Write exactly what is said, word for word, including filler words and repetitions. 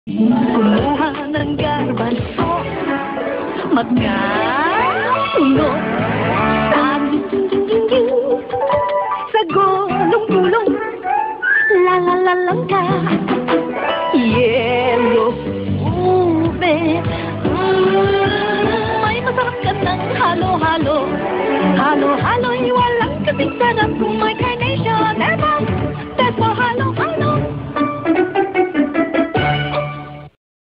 Kumuha ng garbanzo, magkasunod. Sabi ding-ding-ding-ding, sa gulong-gulong, la-la-la-lang ka.